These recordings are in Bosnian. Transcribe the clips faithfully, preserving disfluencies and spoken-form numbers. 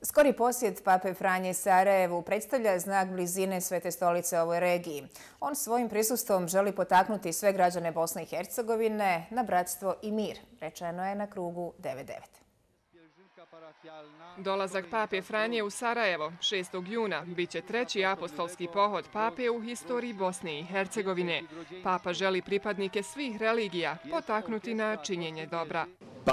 Skori posjet pape Franje Sarajevu predstavlja znak blizine Svete stolice ovoj regiji. On svojim prisustvom želi potaknuti sve građane Bosne i Hercegovine na bratstvo i mir, rečeno je na krugu devet devet. Dolazak pape Franje u Sarajevo šestog juna biće treći apostolski pohod pape u historiji Bosne i Hercegovine. Papa želi pripadnike svih religija potaknuti na činjenje dobra.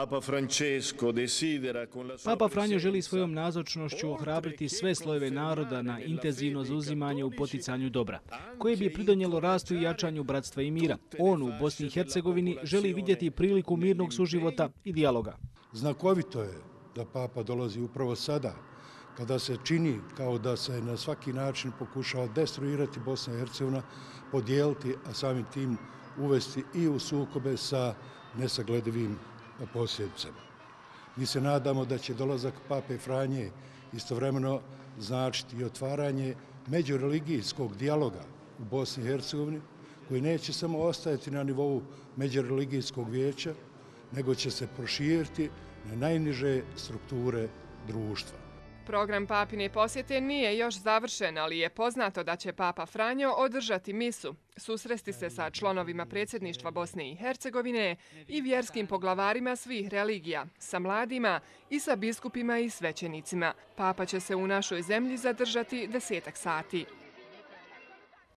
Papa Franjo želi svojom nazočnošću ohrabriti sve slojeve naroda na intenzivno zauzimanje u poticanju dobra, koje bi pridonijelo rastu i jačanju bratstva i mira. On u Bosni i Hercegovini želi vidjeti priliku mirnog suživota i dijaloga. Znakovito je da Papa dolazi upravo sada, kada se čini kao da se na svaki način pokušava destruirati Bosna i Hercegovina, podijeliti, a samim tim uvesti i u sukobe sa nesagledivim posljedicama. Mi se nadamo da će dolazak pape Franje istovremeno značiti i otvaranje međureligijskog dijaloga u Bosni i Hercegovini, koji neće samo ostajati na nivou međureligijskog vijeća, nego će se proširiti na najniže strukture društva. Program papine posjete nije još završen, ali je poznato da će papa Franjo održati misu, susresti se sa članovima predsjedništva Bosne i Hercegovine i vjerskim poglavarima svih religija, sa mladima i sa biskupima i svećenicima. Papa će se u našoj zemlji zadržati desetak sati.